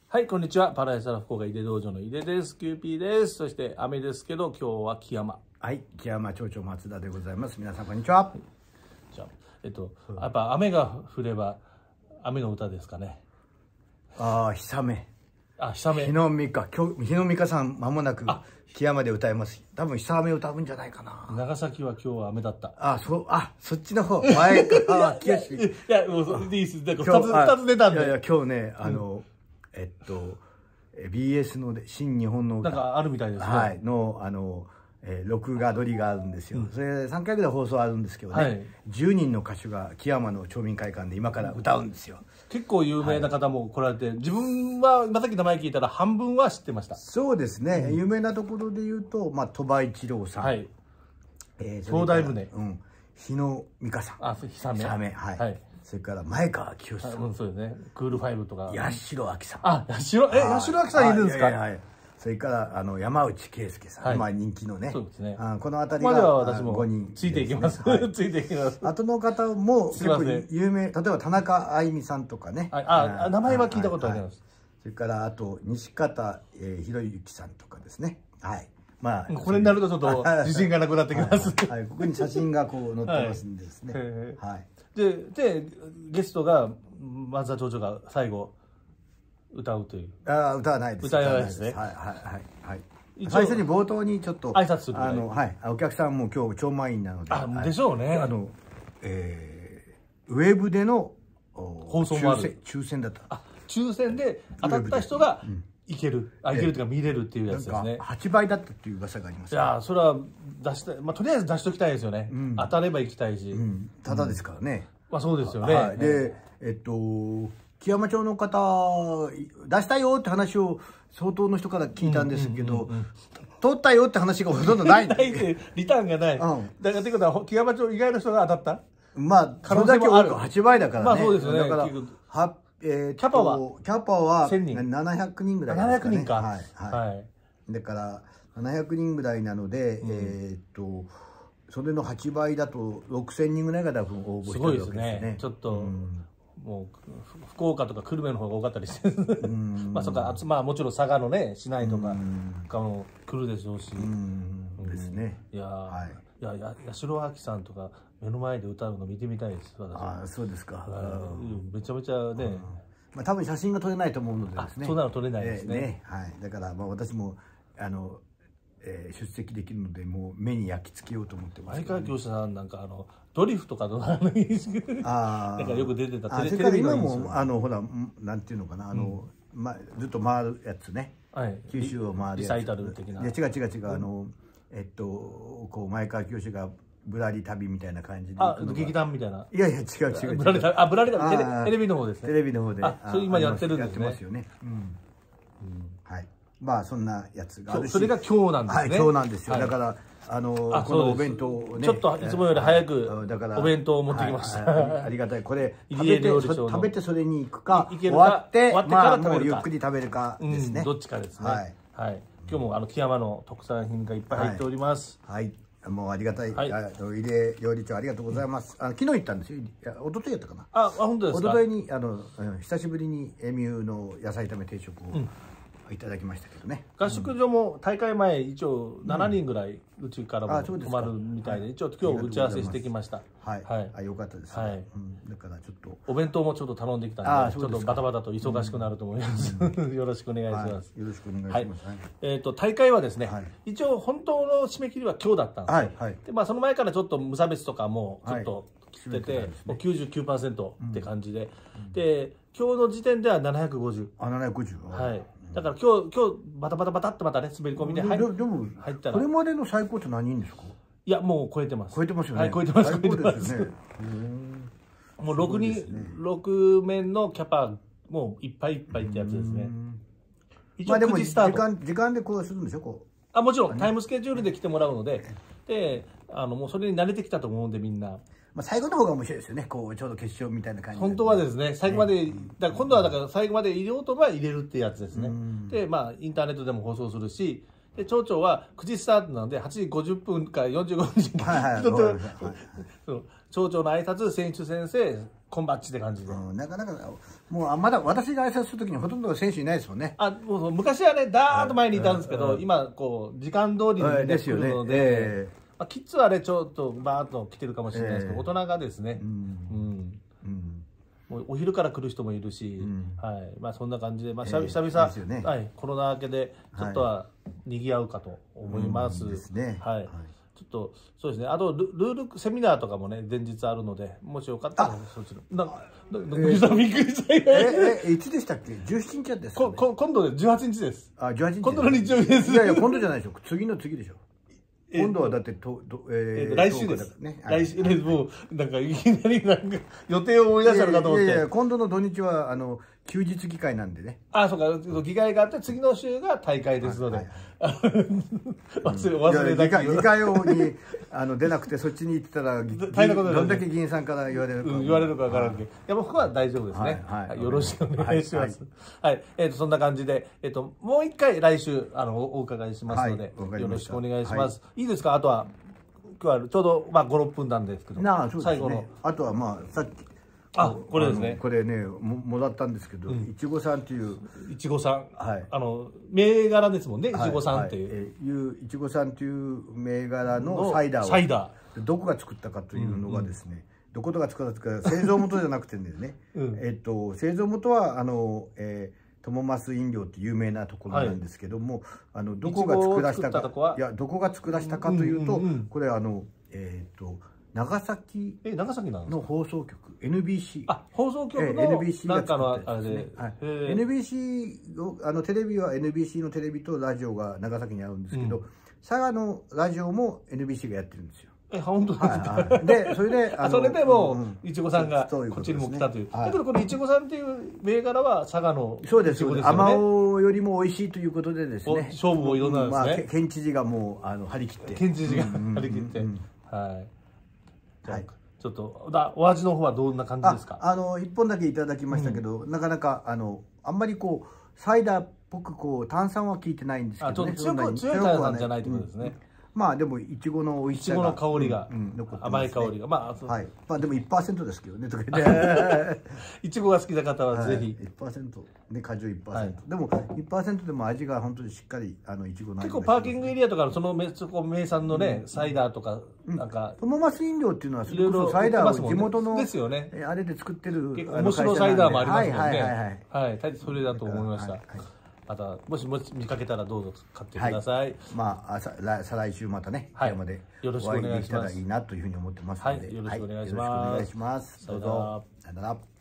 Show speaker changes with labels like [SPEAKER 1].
[SPEAKER 1] はい、こんにちは。パラエサラ福岡井出道場の井出です。キューピーです。そして雨ですけど、今日は木山。
[SPEAKER 2] はい、木山町長松田でございます。皆さんこんにちは。
[SPEAKER 1] じゃあ、やっぱ雨が降れば雨の歌ですかね。
[SPEAKER 2] ああ、久雨。
[SPEAKER 1] 久雨。
[SPEAKER 2] 日の美香、今日日の美香さん間もなく木山で歌います。多分久雨を歌うんじゃないかな。
[SPEAKER 1] 長崎は今日は雨だった。
[SPEAKER 2] そっちの方前か清し。
[SPEAKER 1] いや、もういいです。二つ出たんで。
[SPEAKER 2] いや今日ねBS の新日本の歌
[SPEAKER 1] なんかあるみたいですね。
[SPEAKER 2] はいの録画撮りがあるんですよ。それ3回ぐらい放送あるんですけどね、10人の歌手が木山の町民会館で今から歌うんですよ。
[SPEAKER 1] 結構有名な方も来られて、自分はさっき名前聞いたら半分は知ってました。
[SPEAKER 2] そうですね、有名なところで言うと鳥羽一郎さん、
[SPEAKER 1] 東大船、
[SPEAKER 2] 日野美香さん、
[SPEAKER 1] 久雨、
[SPEAKER 2] それから前川清さん、
[SPEAKER 1] そうですね、クールファイブとか、
[SPEAKER 2] 八代亜紀さん、
[SPEAKER 1] 八代亜紀さんいるんですか。
[SPEAKER 2] それから山内圭介さん、まあ人気のね、
[SPEAKER 1] そうですね、
[SPEAKER 2] この辺りが5人
[SPEAKER 1] ついていきます。ついていきます。
[SPEAKER 2] 後の方も結構有名、例えば田中あいみさんとかね、
[SPEAKER 1] 名前は聞いたことあります。
[SPEAKER 2] それからあと西方博之さんとかですね。はい。まあ
[SPEAKER 1] これになるとちょっと自信がなくなってきます。
[SPEAKER 2] はい、ここに写真がこう載ってますんでですね。はい。
[SPEAKER 1] でゲストが松田町長が最後歌うという。
[SPEAKER 2] 歌わないです。
[SPEAKER 1] 歌わないですね。
[SPEAKER 2] はい。最初に冒頭にちょっと
[SPEAKER 1] 挨拶する。
[SPEAKER 2] はい。お客さんも今日超満員なので。
[SPEAKER 1] でしょうね。
[SPEAKER 2] ウェブでの
[SPEAKER 1] 放送もある。
[SPEAKER 2] 抽選だった。
[SPEAKER 1] 抽選で当たった人がいける。いけるというか見れるっていうやつですね。
[SPEAKER 2] 8倍だったっていう噂があります。
[SPEAKER 1] いや、それは出したい。とりあえず出しときたいですよね。当たれば行きたいし。
[SPEAKER 2] ただですからね。
[SPEAKER 1] そうですよね。
[SPEAKER 2] で、木山町の方、出したよって話を相当の人から聞いたんですけど、取ったよって話がほとんどない。
[SPEAKER 1] リターンがない。だからということは、木山町以外の人が当たった？
[SPEAKER 2] それだけ多く8倍だからね。
[SPEAKER 1] そうですよね。
[SPEAKER 2] だから、キャパは700人ぐらい。
[SPEAKER 1] 700人か。
[SPEAKER 2] はい。だから、700人ぐらいなので、それの8倍だと6000人ぐらいが多分応募してるわけですね。すごいですね。
[SPEAKER 1] ちょっと、もう福岡とか久留米の方が多かったりして、そうか、もちろん佐賀のね市内とかも来るでしょうし、
[SPEAKER 2] ですね。
[SPEAKER 1] いや八代亜紀さんとか目の前で歌うの見てみたいです。
[SPEAKER 2] 私。そうですか。
[SPEAKER 1] めちゃめちゃね。
[SPEAKER 2] 多分写真が撮れないと思うのでですね。
[SPEAKER 1] そうなの撮れないですね。
[SPEAKER 2] はい。だから私も出席できるのでもう目に焼き付けようと思ってます。
[SPEAKER 1] 前川清さんなんかドリフとかのなんかよく出てた
[SPEAKER 2] テレビの今もほらなんていうのかなずっと回るやつね。九州を回るやつ。
[SPEAKER 1] リサイタル的な。
[SPEAKER 2] 違うこう前川清がぶらり旅みたいな感じで。
[SPEAKER 1] 劇団みたいな。
[SPEAKER 2] いや違う。
[SPEAKER 1] ぶらり旅テレビの方ですね。
[SPEAKER 2] テレビの方で。
[SPEAKER 1] それ今やってるんですね。
[SPEAKER 2] やってますよね。はい。そんなやつがあるし、
[SPEAKER 1] それが今日なんですね。
[SPEAKER 2] 今日なんですよ。だからこのお弁当をね、
[SPEAKER 1] ちょっといつもより早くお弁当を持ってきました。
[SPEAKER 2] ありがたい。これ
[SPEAKER 1] 食
[SPEAKER 2] べてそれに行くか終わってもうゆっくり食べるかですね。
[SPEAKER 1] どっちかですね。はい。今日も木山の特産品がいっぱい入っております。
[SPEAKER 2] はい。もうありがたい。入江料理長ありがとうございます。昨日行ったんですよ。一昨日やったかな。
[SPEAKER 1] 本当ですか。
[SPEAKER 2] 一昨日に久しぶりにエミューの野菜炒め定食をいただきましたけどね。
[SPEAKER 1] 合宿所も大会前一応7人ぐらいうちからも泊まるみたいで、一応今日打ち合わせしてきました。
[SPEAKER 2] はい。よかったです。だからちょっと
[SPEAKER 1] お弁当もちょっと頼んできたんで、ちょっとバタバタと忙しくなると思います。よろしくお願いします。
[SPEAKER 2] よろしくお願いします。
[SPEAKER 1] 大会はですね、一応本当の締め切りは今日だったんですよ。でその前からちょっと無差別とかもちょっと来てて、もう 99% って感じで、で今日の時点では750。
[SPEAKER 2] 750。
[SPEAKER 1] はい。だから今日バタバタってまたね滑り込みで入ったら、
[SPEAKER 2] これまでの最高って何人ですか？
[SPEAKER 1] いやもう超えてます。
[SPEAKER 2] 超えてますよね。
[SPEAKER 1] 超えてます。もう6面のキャパもういっぱいってやつですね。
[SPEAKER 2] 一応9時スタート。時間でこうするんでしょ？
[SPEAKER 1] もちろんタイムスケジュールで来てもらうので、もうそれに慣れてきたと思うんでみんな。
[SPEAKER 2] 最後の方が面白いですよね。こうちょうど決勝みたいな感じ。
[SPEAKER 1] 本当はですね、最後まで今度は最後まで入れようとは入れるってやつですね。でインターネットでも放送するし、で町長は9時スタートなので8時50分から45分町長の挨拶、選手先生、 コンバッチって感じで。
[SPEAKER 2] なかなか、もう、まだ私が挨拶するときにほとんど選手いないですもんね。
[SPEAKER 1] もう昔はね、ダーッと前にいたんですけど、今、こう、時間通りにみんな来るので、キッズはね、ちょっとバーッと来てるかもしれないですけど、大人がですね、もうお昼から来る人もいるし、はい、まあそんな感じで、まあ久々、はい、コロナ明けで、ちょっとは賑わうかと思います。はい。ちょっと、そうですね。あと、ルールセミナーとかもね、前日あるので、もしよかったら、そっちの。びっくりした。
[SPEAKER 2] いつでしたっけ ?17 日ですか？
[SPEAKER 1] 今度で18日です。
[SPEAKER 2] 18日。
[SPEAKER 1] 今度の日曜日です。
[SPEAKER 2] いやいや、今度じゃないでしょ。次の次でしょ。今度はだって
[SPEAKER 1] 来週です。来週です。もう、なんか、いきなりなんか、予定を思い出したのかと思って。
[SPEAKER 2] いやいや、今度の土日は、休日議会なんでね。
[SPEAKER 1] そうか、議会があって、次の週が大会ですので。忘れた
[SPEAKER 2] 議会に出なくて、そっちに行ってたら、どんだけ議員さんから言われるか。
[SPEAKER 1] 言われるか分からんけど。いや、僕は大丈夫ですね。よろしくお願いします。はい。そんな感じで、もう一回来週、お伺いしますので、よろしくお願いします。いいですか？あとは、今日はちょうど、まあ、5、6分なんですけど。
[SPEAKER 2] 最後の。あとは、まあ、さっき。
[SPEAKER 1] これですね。
[SPEAKER 2] これね、もらったんですけど、いちごさんっていう。
[SPEAKER 1] いちごさん。はい。銘柄ですもんね、いちごさんって
[SPEAKER 2] いう。いちごさんという銘柄のサイダーを。
[SPEAKER 1] サイダ
[SPEAKER 2] ー。どこが作ったかというのがですね、どことが作ったか、製造元じゃなくてね、製造元は、トモマス飲料って有名なところなんですけども、どこが作らしたか、いや、どこが作らしたかというと、これ長崎の放送局 NBC
[SPEAKER 1] 放送局の
[SPEAKER 2] NBC が
[SPEAKER 1] 作
[SPEAKER 2] ったんですね。NBC テレビは NBC のテレビとラジオが長崎にあるんですけど、佐賀のラジオも NBC がやってるんですよ。
[SPEAKER 1] 本当
[SPEAKER 2] でそれで
[SPEAKER 1] それでもいちごさんがこっちにも来たという。だけどこのいちごさんっていう銘柄は佐賀のいちごですよね。
[SPEAKER 2] あまおうよりも美味しいということでですね。
[SPEAKER 1] 勝負をいろんなですね。
[SPEAKER 2] 県知事がもう張り切って。
[SPEAKER 1] 県知事が張り切って。はい。ちょっとお味の方はどんな感じですか
[SPEAKER 2] ？1本だけいただきましたけど、なかなかあんまりこうサイダーっぽく炭酸は効いてないんですけどね。
[SPEAKER 1] 強い炭酸じゃないってことですね。
[SPEAKER 2] まあでもいちごの美味しさが、
[SPEAKER 1] いちごの香りが、甘い香りが、
[SPEAKER 2] まあでも 1% ですけどねとか言って
[SPEAKER 1] いちごが好きな方はぜひ
[SPEAKER 2] 1% ね、果汁 1%、でも 1% でも味が本当にしっかりいちごの味が。
[SPEAKER 1] 結構パーキングエリアとかのそこ名産のねサイダーとかなんか
[SPEAKER 2] トモマス飲料っていうのはそれこそサイダーを地元の
[SPEAKER 1] ですよね、
[SPEAKER 2] あれで作ってる
[SPEAKER 1] 面白サイダーもありますもんね。はい、それだと思いました。またもし見かけたらどうぞ買ってください。
[SPEAKER 2] まあ再来週またね、富山でお会いできたらいいなというふうに思ってますので、
[SPEAKER 1] よろしくお願いします。
[SPEAKER 2] どうぞ。さよなら。